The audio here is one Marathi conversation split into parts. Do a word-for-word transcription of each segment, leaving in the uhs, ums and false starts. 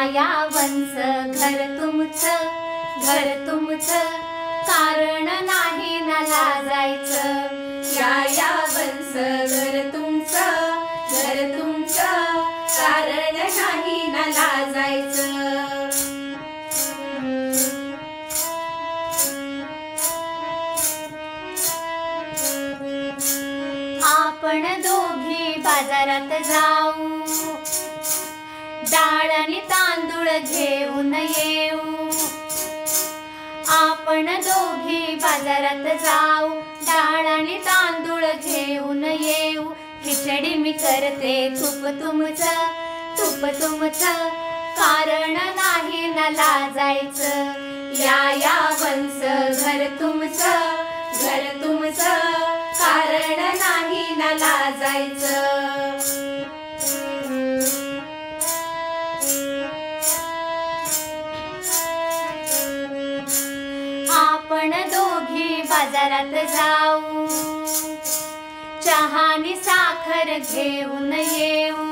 या वंश घर तुमचं, घर तुमचं, कारण नाही ना लाजायचं। या या वंश घर तुमचं, घर तुमचं, कारण नाही ना लाजायचं। आपण दोघी बाजारात जाऊ, डाळ आणि तांदूळ घेऊन येऊ। आपण दोघी बाजारात जाऊ, डाळ आणि तांदूळ घेऊन येऊ। खिचडी मी करते तूप तुमचं, तूप तुमचं, कारण नाही ना लाजायचं। या या वंश घर तुमचं, घर तुमचं, कारण नाही ना लाजायचं। आपण दोघी बाजारात जाऊ, चहानी साखर घेऊन येऊ।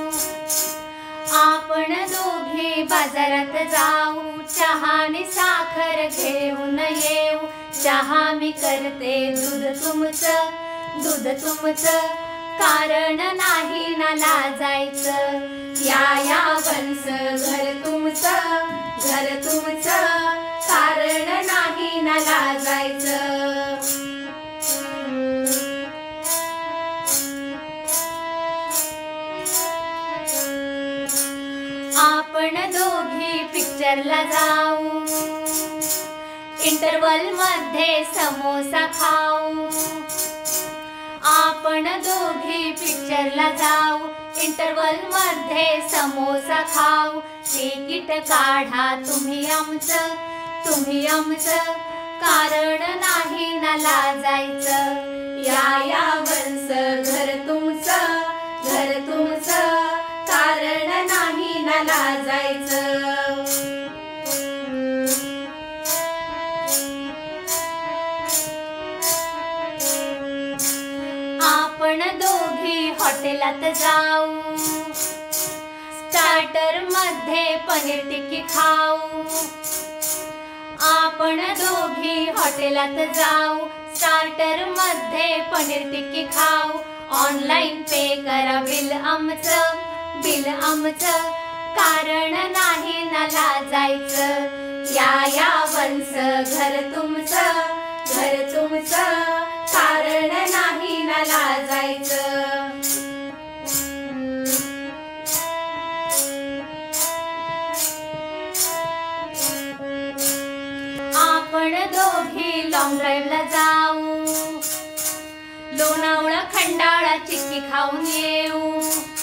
आपण दोघी बाजारात जाऊ, चहानी साखर घेऊन येऊ। चहा मी करते दूध तुमचं, दूध तुमचं, कारण नाही ना लाजायचं। या या वंश घर तुमचं, घर तुमचं, कारण नाही ना लाजायचं। आपण दोघी पिक्चरला जाऊ, इंटरवल मध्ये समोसा खाऊ। आपण दोघी पिक्चरला जाऊ, इंटरवल मध्ये समोसा खाऊ। तिकीट काढा तुम्ही आमचं, तुम्ही आमचं, कारण नाही ना लाजायचं। या या वंश घर तुमचं, घर तुमचं, कारण नाही ना लाजायचं। आपण दोघी हॉटेलात जाऊ, स्टार्टर मध्ये पनीर टिक्की खाऊ। आपण दोघी हॉटेलात जाऊ, स्टार्टर मध्ये पनीर टिक्की खाऊ। ऑनलाईन पे करा बिल आमचं, बिल आमचं, कारण नाही ना लाजायचं। या या वंश घर तुमचं, घर तुमचं, कारण नाही ना लाजायचं। आपण दोघी लॉंग ड्राईव्हला जाऊ, लोणावळा खंडाळा चिक्की खाऊन येऊ।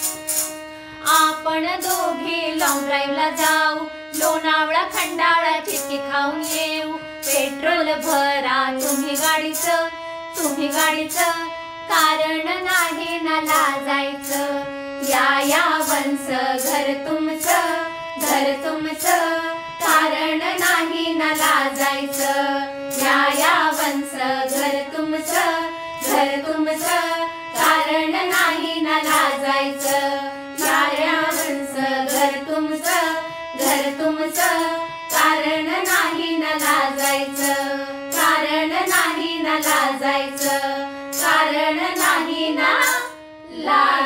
आपण दोघी लॉंग ड्राईव्हला जाऊ, लोणावळा खंडाळा चिक्की खाऊन येऊ। पेट्रोल भरा तुम्ही गाडीचं, तुम्ही गाडीचं, कारण नाही ना लाजायचं। या या वंश घर तुमचं, घर तुमचं, कारण नाही ना लाजायचं। या या वंश घर तुमचं, घर तुमचं, कारण नाही ना लाजायचं। या या वंश घर तुमचं, घर तुमचं, कारण नाही ना लाजायचं। कारण नाही ना लाजायचं, कारण नाही ना लाजायचं।